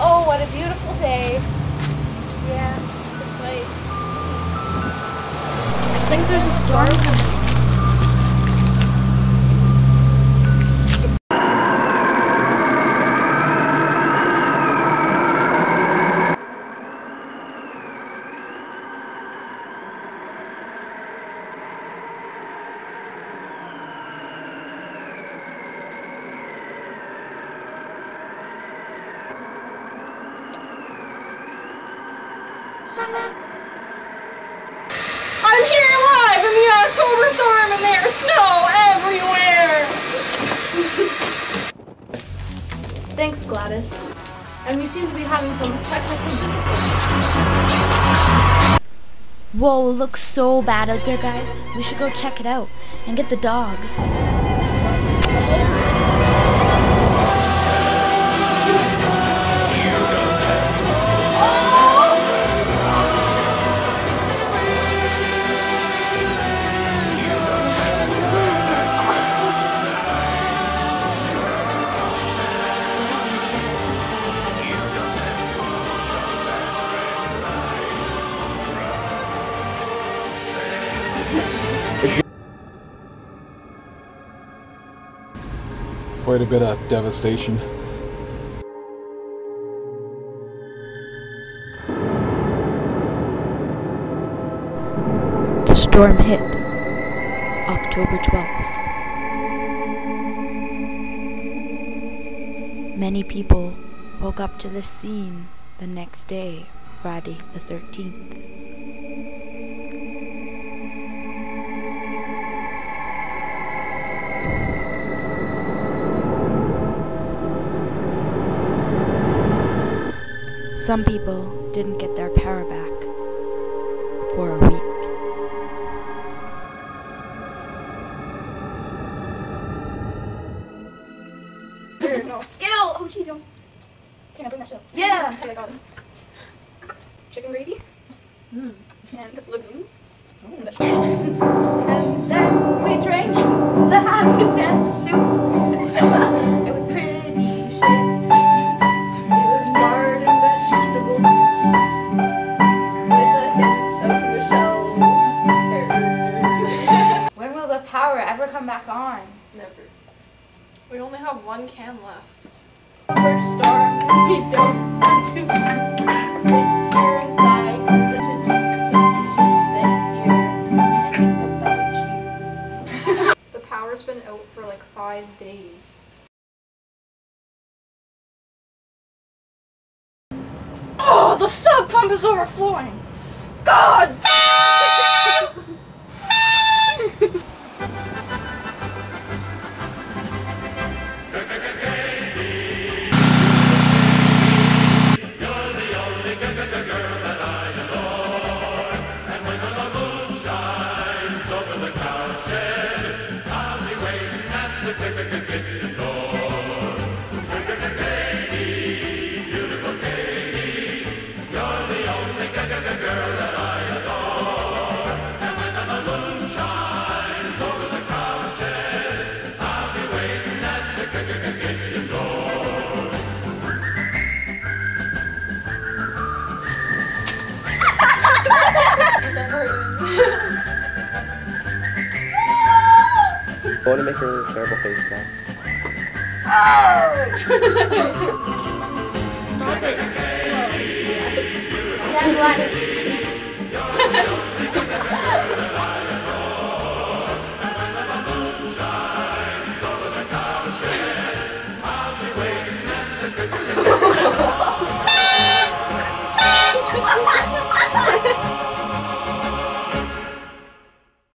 Oh, what a beautiful day. Yeah, it's nice. I think there's a storm coming. I'm here live in the October storm and there's snow everywhere! Thanks, Gladys. And we seem to be having some technical difficulties. Whoa, it looks so bad out there, guys. We should go check it out and get the dog. Quite a bit of devastation. The storm hit October 12th. Many people woke up to this scene the next day, Friday the 13th. Some people didn't get their power back for a week. Here, no. Scale! Oh, jeez, yo. Can I bring that shit up? Yeah! Okay, I got it. Chicken gravy. And legumes. And then we drank the half-content soup. It was pretty shit. It was lard and vegetables with a hint of Michelle. When will the power ever come back on? Never. We only have one can left. First storm, we don't want to sit here inside. Such a deep soup, just sit here and think about you. The power's been out for like 5 days. Oh, the sub pump is overflowing! God! I want to make her terrible face now. Stop it. Yeah, Gladys.